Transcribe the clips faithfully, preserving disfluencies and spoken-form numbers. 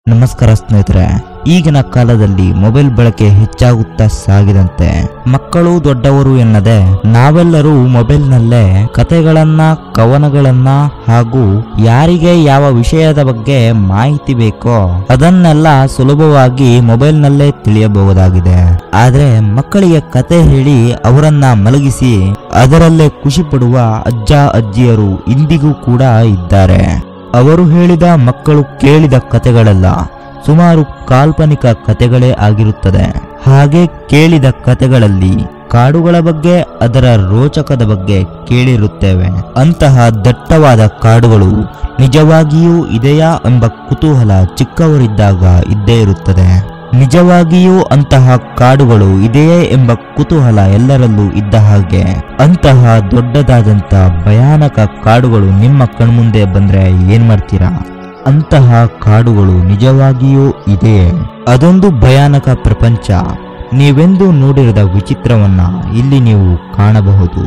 ನಮಸ್ಕಾರ ಸ್ನೇಹಿತರೆ, ಈಗಿನ ಕಾಲದಲ್ಲಿ ಮೊಬೈಲ್ ಬಳಕೆ ಹೆಚ್ಚಾಗುತ್ತಾ ಸಾಗಿದಂತೆ ಮಕ್ಕಳು ದೊಡ್ಡವರು ಎನ್ನದೆ ನಾವೆಲ್ಲರೂ ಮೊಬೈಲ್ನಲ್ಲೇ ಕತೆಗಳನ್ನ, ಕವನಗಳನ್ನ ಹಾಗೂ ಯಾರಿಗೆ ಯಾವ ವಿಷಯದ ಬಗ್ಗೆ ಮಾಹಿತಿ ಬೇಕೋ ಅದನ್ನೆಲ್ಲ ಸುಲಭವಾಗಿ ಮೊಬೈಲ್ನಲ್ಲೇ ತಿಳಿಯಬಹುದಾಗಿದೆ. ಆದ್ರೆ ಮಕ್ಕಳಿಗೆ ಕತೆ ಹೇಳಿ ಅವರನ್ನ ಮಲಗಿಸಿ ಅದರಲ್ಲೇ ಖುಷಿ ಪಡುವ ಅಜ್ಜ ಅಜ್ಜಿಯರು ಇಂದಿಗೂ ಕೂಡ ಇದ್ದಾರೆ. ಅವರು ಹೇಳಿದ ಮಕ್ಕಳು ಕೇಳಿದ ಕತೆಗಳೆಲ್ಲ ಸುಮಾರು ಕಾಲ್ಪನಿಕ ಕತೆಗಳೇ ಆಗಿರುತ್ತದೆ. ಹಾಗೆ ಕೇಳಿದ ಕತೆಗಳಲ್ಲಿ ಕಾಡುಗಳ ಬಗ್ಗೆ, ಅದರ ರೋಚಕದ ಬಗ್ಗೆ ಕೇಳಿರುತ್ತೇವೆ. ಅಂತಹ ದಟ್ಟವಾದ ಕಾಡುಗಳು ನಿಜವಾಗಿಯೂ ಇದೆಯಾ ಎಂಬ ಕುತೂಹಲ ಚಿಕ್ಕವರಿದ್ದಾಗ ಇದ್ದೇ ಇರುತ್ತದೆ. ನಿಜವಾಗಿಯೂ ಅಂತಹ ಕಾಡುಗಳು ಇದೆಯೇ ಎಂಬ ಕುತೂಹಲ ಎಲ್ಲರಲ್ಲೂ ಇದ್ದ ಹಾಗೆ ಅಂತಹ ದೊಡ್ಡದಾದಂತ ಭಯಾನಕ ಕಾಡುಗಳು ನಿಮ್ಮ ಕಣ್ಮುಂದೆ ಬಂದ್ರೆ ಏನ್ ಮಾಡ್ತೀರಾ? ಅಂತಹ ಕಾಡುಗಳು ನಿಜವಾಗಿಯೂ ಇದೆಯೇ? ಅದೊಂದು ಭಯಾನಕ ಪ್ರಪಂಚ. ನೀವೆಂದೂ ನೋಡಿರದ ವಿಚಿತ್ರವನ್ನ ಇಲ್ಲಿ ನೀವು ಕಾಣಬಹುದು.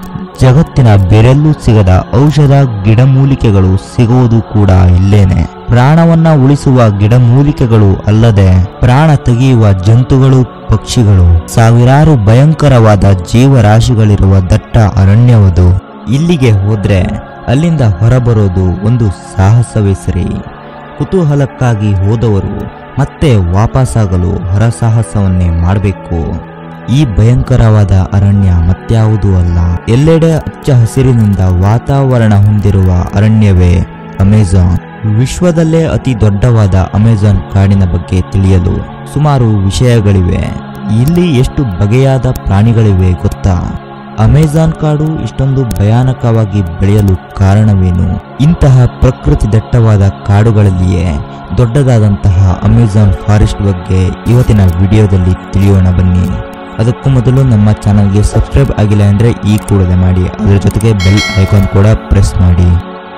ಜಗತ್ತಿನ ಬೇರೆಲ್ಲೂ ಸಿಗದ ಔಷಧ ಗಿಡಮೂಲಿಕೆಗಳು ಸಿಗುವುದು ಕೂಡ ಇಲ್ಲೇನೆ. ಪ್ರಾಣವನ್ನ ಉಳಿಸುವ ಗಿಡಮೂಲಿಕೆಗಳು ಅಲ್ಲದೆ ಪ್ರಾಣ ತೆಗೆಯುವ ಜಂತುಗಳು, ಪಕ್ಷಿಗಳು, ಸಾವಿರಾರು ಭಯಂಕರವಾದ ಜೀವರಾಶಿಗಳಿರುವ ದಟ್ಟ ಅರಣ್ಯವದು. ಇಲ್ಲಿಗೆ ಹೋದ್ರೆ ಅಲ್ಲಿಂದ ಹೊರಬರೋದು ಒಂದು ಸಾಹಸವೇ ಸರಿ. ಕುತೂಹಲಕ್ಕಾಗಿ ಹೋದವರು ಮತ್ತೆ ವಾಪಸ್ಸಾಗಲು ಹೊರಸಾಹಸವನ್ನೇ ಮಾಡಬೇಕು. ಈ ಭಯಂಕರವಾದ ಅರಣ್ಯ ಮತ್ಯಾವುದೂ ಅಲ್ಲ, ಎಲ್ಲೆಡೆ ಹಚ್ಚ ಹಸಿರಿನಿಂದ ವಾತಾವರಣ ಹೊಂದಿರುವ ಅರಣ್ಯವೇ ಅಮೆಜಾನ್. ವಿಶ್ವದಲ್ಲೇ ಅತಿ ದೊಡ್ಡವಾದ ಅಮೆಜಾನ್ ಕಾಡಿನ ಬಗ್ಗೆ ತಿಳಿಯಲು ಸುಮಾರು ವಿಷಯಗಳಿವೆ. ಇಲ್ಲಿ ಎಷ್ಟು ಬಗೆಯಾದ ಪ್ರಾಣಿಗಳಿವೆ ಗೊತ್ತಾ? ಅಮೆಜಾನ್ ಕಾಡು ಇಷ್ಟೊಂದು ಭಯಾನಕವಾಗಿ ಬೆಳೆಯಲು ಕಾರಣವೇನು? ಇಂತಹ ಪ್ರಕೃತಿ ದಟ್ಟವಾದ ಕಾಡುಗಳಲ್ಲಿಯೇ ದೊಡ್ಡದಾದಂತಹ ಅಮೆಜಾನ್ ಫಾರೆಸ್ಟ್ ಬಗ್ಗೆ ಇವತ್ತಿನ ವಿಡಿಯೋದಲ್ಲಿ ತಿಳಿಯೋಣ ಬನ್ನಿ. ಅದಕ್ಕೂ ಮೊದಲು ನಮ್ಮ ಚಾನಲ್ಗೆ ಸಬ್ಸ್ಕ್ರೈಬ್ ಆಗಿಲ್ಲ ಅಂದರೆ ಈ ಕೂಡಲೇ ಮಾಡಿ, ಅದರ ಜೊತೆಗೆ ಬೆಲ್ ಐಕಾನ್ ಕೂಡ ಪ್ರೆಸ್ ಮಾಡಿ.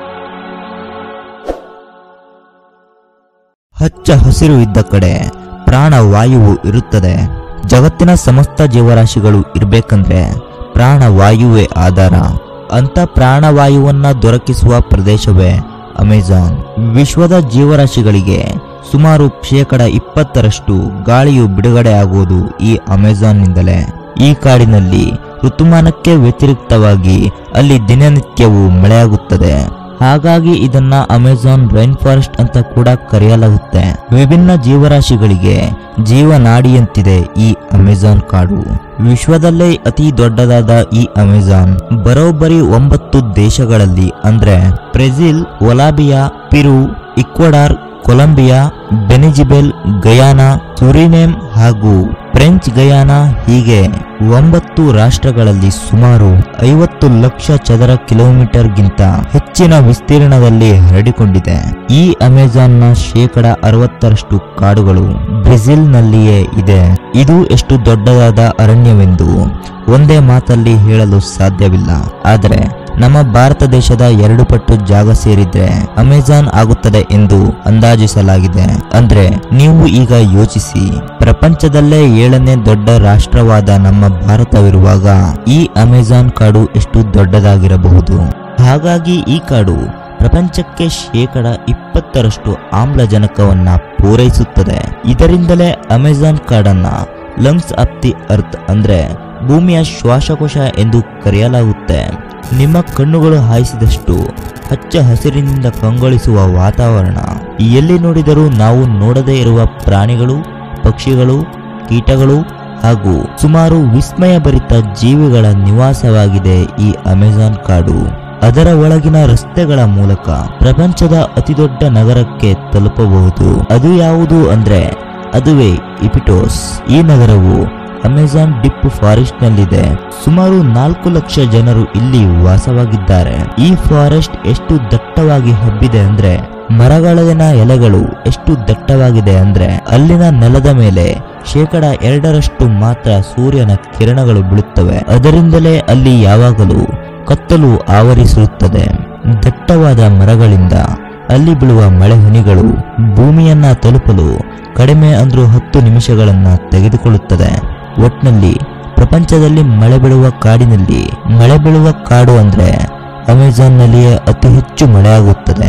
ಹಚ್ಚ ಹಸಿರು ಇದ್ದ ಕಡೆ ಪ್ರಾಣವಾಯುವು ಇರುತ್ತದೆ. ಜಗತ್ತಿನ ಸಮಸ್ತ ಜೀವರಾಶಿಗಳು ಇರಬೇಕಂದ್ರೆ ಪ್ರಾಣವಾಯುವೇ ಆಧಾರ. ಅಂತ ಪ್ರಾಣವಾಯುವನ್ನ ದೊರಕಿಸುವ ಪ್ರದೇಶವೇ ಅಮೆಜಾನ್. ವಿಶ್ವದ ಜೀವರಾಶಿಗಳಿಗೆ ಸುಮಾರು ಶೇಕಡ ಇಪ್ಪತ್ತರಷ್ಟು ಗಾಳಿಯು ಬಿಡುಗಡೆ ಆಗುವುದು ಈ ಅಮೆಜಾನ್ನಿಂದಲೇ. ಈ ಕಾಡಿನಲ್ಲಿ ಋತುಮಾನಕ್ಕೆ ವ್ಯತಿರಿಕ್ತವಾಗಿ ಅಲ್ಲಿ ದಿನನಿತ್ಯವೂ ಮಳೆಯಾಗುತ್ತದೆ. ಹಾಗಾಗಿ ಇದನ್ನ ಅಮೆಜಾನ್ ರೈನ್ ಫಾರೆಸ್ಟ್ ಅಂತ ಕೂಡ ಕರೆಯಲಾಗುತ್ತೆ. ವಿಭಿನ್ನ ಜೀವರಾಶಿಗಳಿಗೆ ಜೀವನಾಡಿಯಂತಿದೆ ಈ ಅಮೆಜಾನ್ ಕಾಡು. ವಿಶ್ವದಲ್ಲೇ ಅತಿ ದೊಡ್ಡದಾದ ಈ ಅಮೆಜಾನ್ ಬರೋಬ್ಬರಿ ಒಂಬತ್ತು ದೇಶಗಳಲ್ಲಿ ಅಂದ್ರೆ ಬ್ರೆಜಿಲ್, ಒಲಾಬಿಯಾ, ಪಿರು, ಇಕ್ವಡಾರ್, ಕೊಲಂಬಿಯಾ, ಬೆನಿಜಿಬೆಲ್, ಗಯಾನಾ, ಸುರಿನೇಮ್ ಹಾಗೂ ಫ್ರೆಂಚ್ ಗಯಾನಾ ಹೀಗೆ ಒಂಬತ್ತು ರಾಷ್ಟ್ರಗಳಲ್ಲಿ ಸುಮಾರು ಐವತ್ತು ಲಕ್ಷ ಚದರ ಕಿಲೋಮೀಟರ್ಗಿಂತ ಹೆಚ್ಚಿನ ವಿಸ್ತೀರ್ಣದಲ್ಲಿ ಹರಡಿಕೊಂಡಿದೆ. ಈ ಅಮೆಜಾನ್ನ ಶೇಕಡ ಅರವತ್ತರಷ್ಟು ಕಾಡುಗಳು ಬ್ರೆಜಿಲ್ನಲ್ಲಿಯೇ ಇದೆ. ಇದು ಎಷ್ಟು ದೊಡ್ಡದಾದ ಅರಣ್ಯವೆಂದು ಒಂದೇ ಮಾತಲ್ಲಿ ಹೇಳಲು ಸಾಧ್ಯವಿಲ್ಲ. ಆದರೆ ನಮ್ಮ ಭಾರತ ದೇಶದ ಎರಡು ಪಟ್ಟು ಜಾಗ ಸೇರಿದ್ರೆ ಅಮೆಜಾನ್ ಆಗುತ್ತದೆ ಎಂದು ಅಂದಾಜಿಸಲಾಗಿದೆ. ಅಂದ್ರೆ ನೀವು ಈಗ ಯೋಚಿಸಿ, ಪ್ರಪಂಚದಲ್ಲೇ ಏಳನೇ ದೊಡ್ಡ ರಾಷ್ಟ್ರವಾದ ನಮ್ಮ ಭಾರತವಿರುವಾಗ ಈ ಅಮೆಜಾನ್ ಕಾಡು ಎಷ್ಟು ದೊಡ್ಡದಾಗಿರಬಹುದು. ಹಾಗಾಗಿ ಈ ಕಾಡು ಪ್ರಪಂಚಕ್ಕೆ ಶೇಕಡ ಇಪ್ಪತ್ತರಷ್ಟು ಆಮ್ಲಜನಕವನ್ನ ಪೂರೈಸುತ್ತದೆ. ಇದರಿಂದಲೇ ಅಮೆಜಾನ್ ಕಾಡನ್ನ ಲಂಗ್ಸ್ ಆಫ್ ದಿ ಅರ್ತ್ ಅಂದ್ರೆ ಭೂಮಿಯ ಶ್ವಾಸಕೋಶ ಎಂದು ಕರೆಯಲಾಗುತ್ತೆ. ನಿಮ್ಮ ಕಣ್ಣುಗಳು ಹಾಯಿಸಿದಷ್ಟು ಹಚ್ಚ ಹಸಿರಿನಿಂದ ಕಂಗೊಳಿಸುವ ವಾತಾವರಣ. ಎಲ್ಲಿ ನೋಡಿದರೂ ನಾವು ನೋಡದೇ ಇರುವ ಪ್ರಾಣಿಗಳು, ಪಕ್ಷಿಗಳು, ಕೀಟಗಳು ಹಾಗೂ ಸುಮಾರು ವಿಸ್ಮಯಭರಿತ ಜೀವಿಗಳ ನಿವಾಸವಾಗಿದೆ ಈ ಅಮೆಜಾನ್ ಕಾಡು. ಅದರ ಒಳಗಿನ ರಸ್ತೆಗಳ ಮೂಲಕ ಪ್ರಪಂಚದ ಅತಿದೊಡ್ಡ ನಗರಕ್ಕೆ ತಲುಪಬಹುದು. ಅದು ಯಾವುದು ಅಂದ್ರೆ ಅದುವೇ ಇಪಿಟೋಸ್. ಈ ನಗರವು ಅಮೆಜಾನ್ ಡಿಪ್ ಫಾರೆಸ್ಟ್ ನಲ್ಲಿದೆ. ಸುಮಾರು ನಾಲ್ಕು ಲಕ್ಷ ಜನರು ಇಲ್ಲಿ ವಾಸವಾಗಿದ್ದಾರೆ. ಈ ಫಾರೆಸ್ಟ್ ಎಷ್ಟು ದಟ್ಟವಾಗಿ ಹಬ್ಬಿದೆ ಅಂದ್ರೆ ಮರಗಳಲ್ಲಿನ ಎಲೆಗಳು ಎಷ್ಟು ದಟ್ಟವಾಗಿದೆ ಅಂದ್ರೆ ಅಲ್ಲಿನ ನೆಲದ ಮೇಲೆ ಶೇಕಡ ಎರಡರಷ್ಟು ಮಾತ್ರ ಸೂರ್ಯನ ಕಿರಣಗಳು ಬೀಳುತ್ತವೆ. ಅದರಿಂದಲೇ ಅಲ್ಲಿ ಯಾವಾಗಲೂ ಕತ್ತಲು ಆವರಿಸಿರುತ್ತದೆ. ದಟ್ಟವಾದ ಮರಗಳಿಂದ ಅಲ್ಲಿ ಬೀಳುವ ಮಳೆ ಹನಿಗಳು ಭೂಮಿಯನ್ನ ತಲುಪಲು ಕಡಿಮೆ ಅಂದ್ರೂ ಹತ್ತು ನಿಮಿಷಗಳನ್ನ ತೆಗೆದುಕೊಳ್ಳುತ್ತದೆ. ಒಟ್ನಲ್ಲಿ ಪ್ರಪಂಚದಲ್ಲಿ ಮಳೆ ಬೀಳುವ ಕಾಡಿನಲ್ಲಿ ಮಳೆ ಬೀಳುವ ಕಾಡು ಅಂದ್ರೆ ಅಮೆಜಾನ್ ನಲ್ಲಿಯೇ ಅತಿ ಹೆಚ್ಚು ಮಳೆಯಾಗುತ್ತದೆ.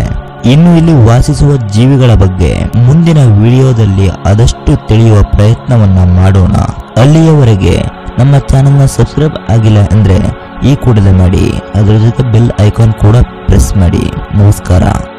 ಇನ್ನು ಇಲ್ಲಿ ವಾಸಿಸುವ ಜೀವಿಗಳ ಬಗ್ಗೆ ಮುಂದಿನ ವಿಡಿಯೋದಲ್ಲಿ ಆದಷ್ಟು ತಿಳಿಯುವ ಪ್ರಯತ್ನವನ್ನ ಮಾಡೋಣ. ಅಲ್ಲಿಯವರೆಗೆ ನಮ್ಮ ಚಾನೆಲ್ನ ಸಬ್ಸ್ಕ್ರೈಬ್ ಆಗಿಲ್ಲ ಅಂದ್ರೆ ಈ ಕೂಡಲೇ ಮಾಡಿ, ಅದರ ಜೊತೆ ಬೆಲ್ ಐಕಾನ್ ಕೂಡ ಪ್ರೆಸ್ ಮಾಡಿ. ನಮಸ್ಕಾರ.